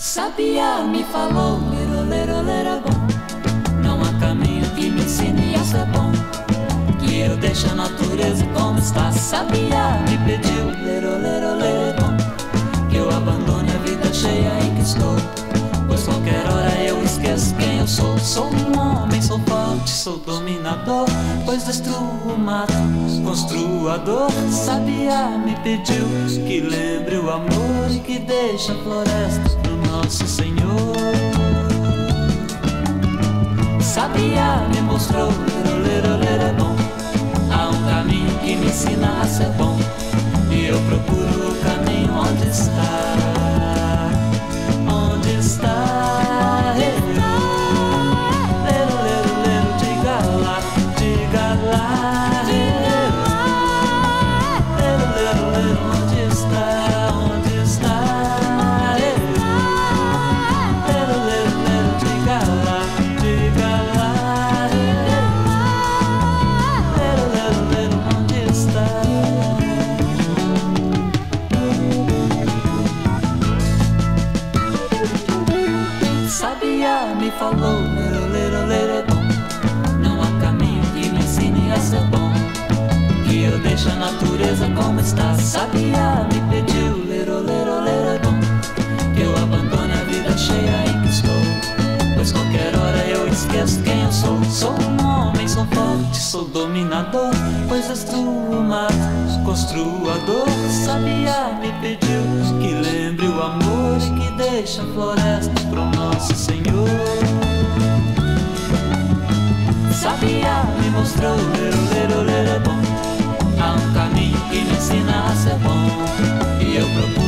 Sabiá me falou, lero, lero, lero, bom. Não há caminho que me ensine a ser bom, que eu deixe a natureza como está. Sabiá me pediu, lero, lero, lero, bom, que eu abandone a vida cheia em que estou, pois qualquer hora eu esqueço quem eu sou. Sou um homem, sou forte, sou dominador, pois destruo o mato, construo a dor. Sabiá me pediu que lembre o amor e que deixe a floresta pro nosso Senhor. Sabiá me mostrou, lero, lero, lero, bom, há um caminho que me ensina a ser bom, e eu procuro o caminho onde está. Onde está? Sabiá me falou, lero, lero, lero, bom, não há caminho que me ensine a ser bom, que eu deixe a natureza como está. Sabiá me pediu, lero, lero, lero, bom, que eu abandone a vida cheia em que estou, pois qualquer hora eu esqueço quem eu sou. Sou um homem, sou forte, sou dominador, pois destruo o mato, construo a dor. Sabiá me pediu que lembre o amor e que deixe a floresta pro nosso Senhor. Sabiá me mostrou, lero, lero, lero, bom, há um caminho que me ensina a ser bom, e eu procuro